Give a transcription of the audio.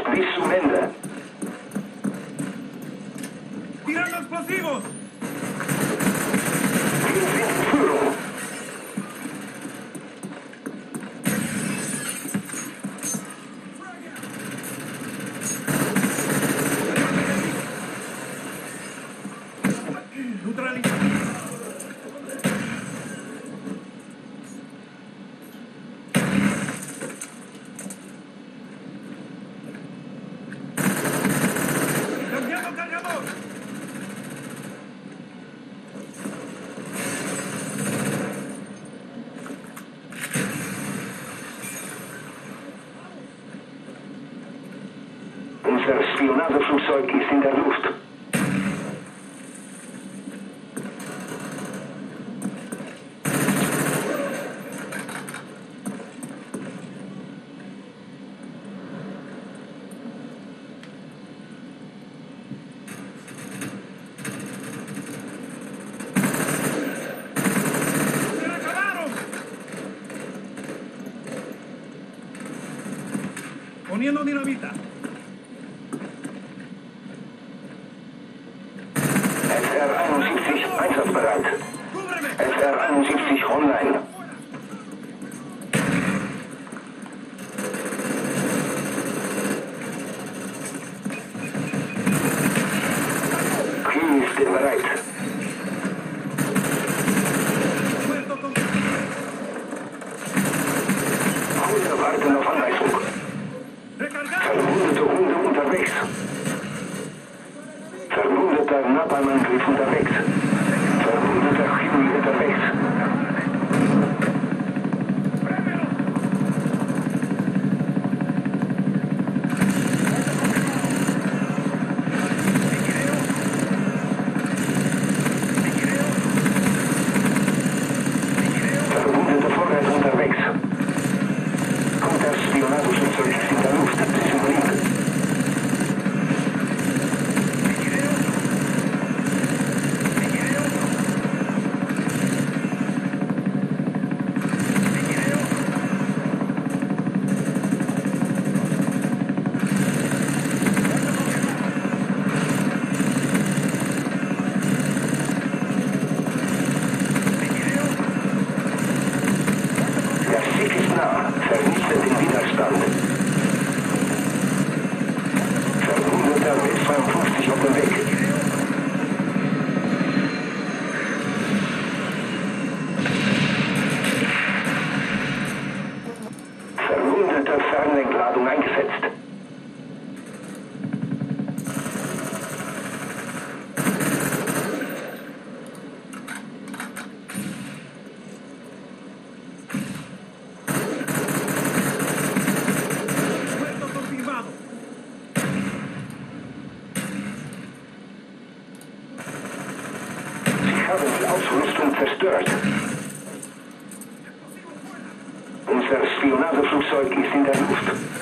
bis zum Ende. ¡Tirando explosivos! Wir sind in Führung. Neutralizado. ¡Cambiando cargador! Unser Spionageflugzeug ist in der Luft. ¡Se la acabaron! Poniendo dinamita. SR-71 einsatzbereit. ¡Cúbreme! SR-71 online. Q ist bereit. Muerto con... Hunde warten auf Anweisung. ¡Recargado! Verwundete Hunde unterwegs. Verwundeter Napalm-Angriff unterwegs. Verwundeter Huey unterwegs. Verwundete Vorräte unterwegs. Kommt das Spionageflugzeug ist in der Luft. Sie sind lieb. Der Sieg ist nah. Vernichtet den Widerstand. Verwundeter mit-52 auf dem Weg. Verwundete Fernlenkladung eingesetzt. ¡Muerto confirmado! Sie haben die Ausrüstung zerstört. Unser Spionageflugzeug ist in der Luft.